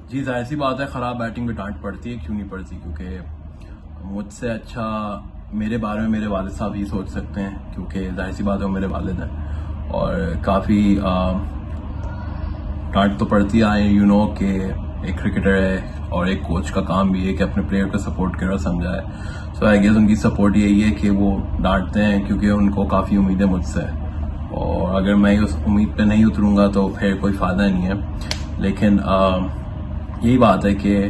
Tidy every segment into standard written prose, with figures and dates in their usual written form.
जी जाहिर सी बात है, ख़राब बैटिंग में डांट पड़ती है, क्यों नहीं पड़ती, क्योंकि मुझसे अच्छा मेरे बारे में मेरे वालिद साहब ही सोच सकते हैं, क्योंकि जाहिर सी बात है वो मेरे वालिद हैं। और काफ़ी डांट तो पड़ती है, कि एक क्रिकेटर है और एक कोच का काम भी है कि अपने प्लेयर को सपोर्ट करे और समझाए। सो आई गेस उनकी सपोर्ट यही है कि वो डांटते हैं क्योंकि उनको काफ़ी उम्मीदें मुझसे है, और अगर मैं उस उम्मीद पे नहीं उतरूंगा तो फिर कोई फ़ायदा नहीं है। लेकिन यही बात है कि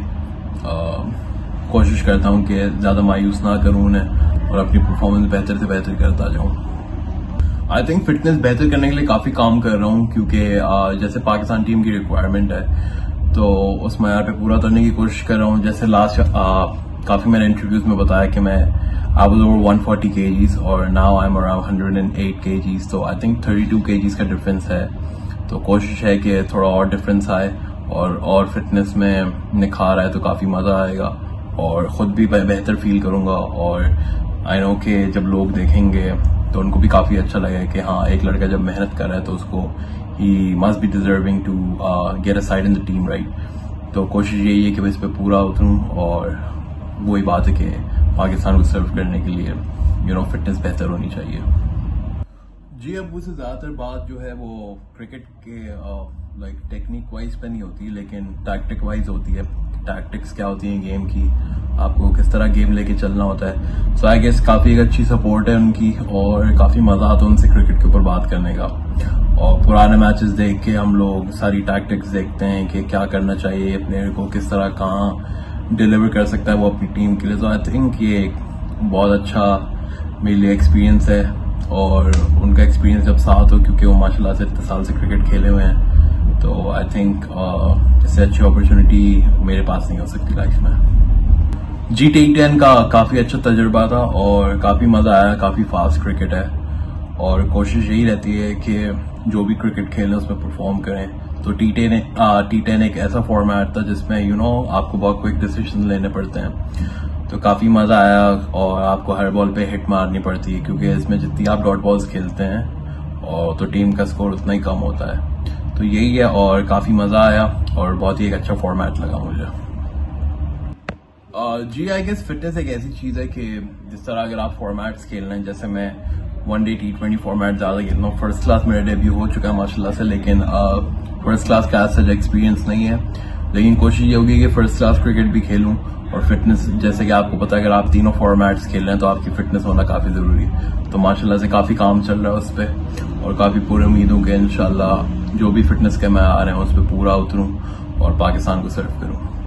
कोशिश करता हूँ कि ज़्यादा मायूस ना करूँ उन्हें और अपनी परफॉर्मेंस बेहतर से बेहतर करता जाऊँ। आई थिंक फिटनेस बेहतर करने के लिए काफ़ी काम कर रहा हूँ, क्योंकि जैसे पाकिस्तान टीम की रिक्वायरमेंट है तो उस मैार पे पूरा करने की कोशिश कर रहा हूँ। जैसे लास्ट काफ़ी मैंने इंटरव्यूज में बताया कि मैं आई वाज ओवर 140 kgs और now I am around 108 kgs, तो आई थिंक 32 kgs का डिफरेंस है। तो कोशिश है कि थोड़ा और डिफरेंस आए और फिटनेस में निखार आए तो काफ़ी मज़ा आएगा और ख़ुद भी बेहतर फील करूँगा। और आई नो कि जब लोग देखेंगे तो उनको भी काफ़ी अच्छा लगेगा कि हाँ, एक लड़का जब मेहनत कर रहा है तो उसको ही must be deserving to get a side in the team, right. तो कोशिश यही है कि मैं इस पर पूरा उतरूँ, और वही बात है कि पाकिस्तान को सर्व करने के लिए फिटनेस बेहतर होनी चाहिए। जी, अब उससे ज़्यादातर बात जो है वो क्रिकेट के टेक्निक वाइज पे नहीं होती, लेकिन टैक्टिक वाइज होती है। टैक्टिक्स क्या होती हैं गेम की, आपको किस तरह गेम लेके चलना होता है। सो आई गेस काफ़ी एक अच्छी सपोर्ट है उनकी और काफ़ी मज़ा आता है उनसे क्रिकेट के ऊपर बात करने का। और पुराने मैचेस देख के हम लोग सारी टैक्टिक्स देखते हैं कि क्या करना चाहिए, प्लेयर को किस तरह कहाँ डिलीवर कर सकता है वो अपनी टीम के लिए। तो आई थिंक ये एक बहुत अच्छा मेरे लिए एक्सपीरियंस है, और उनका एक्सपीरियंस जब साथ हो, क्योंकि वो माशाल्लाह से इतने साल से क्रिकेट खेले हुए हैं, तो आई थिंक इससे अच्छी अपॉर्चुनिटी मेरे पास नहीं हो सकती लाइफ में। जी, T10 का काफ़ी अच्छा तजुर्बा था और काफ़ी मज़ा आया। काफ़ी फास्ट क्रिकेट है और कोशिश यही रहती है कि जो भी क्रिकेट खेलें उसमें परफॉर्म करें। तो T10 एक ऐसा फॉर्मेट था जिसमें आपको बहुत क्विक डिसीजन लेने पड़ते हैं, तो काफ़ी मज़ा आया। और आपको हर बॉल पे हिट मारनी पड़ती है, क्योंकि इसमें जितनी आप डॉट बॉल्स खेलते हैं और तो टीम का स्कोर उतना ही कम होता है। तो यही है, और काफ़ी मज़ा आया और बहुत ही एक अच्छा फॉर्मेट लगा मुझे। जी, आई गेस फिटनेस एक ऐसी चीज़ है कि जिस तरह अगर आप फॉर्मेट्स खेल रहे हैं, जैसे मैं वनडे T20 फॉर्मेट ज़्यादा खेलता हूँ। फर्स्ट क्लास मेरा डेब्यू हो चुका है माशाल्लाह से, लेकिन फर्स्ट क्लास का ऐसा एक्सपीरियंस नहीं है। लेकिन कोशिश ये होगी कि फर्स्ट क्लास क्रिकेट भी खेलूँ। और फिटनेस, जैसे कि आपको पता है, अगर आप तीनों फॉर्मेट्स खेल रहे हैं तो आपकी फिटनेस होना काफ़ी ज़रूरी है। तो माशाल्लाह से काफ़ी काम चल रहा है उस पर, और काफ़ी पूरी उम्मीद हूँ कि इंशाल्लाह जो भी फिटनेस के मैयार हैं उस पर पूरा उतरूँ और पाकिस्तान को सर्व करूँ।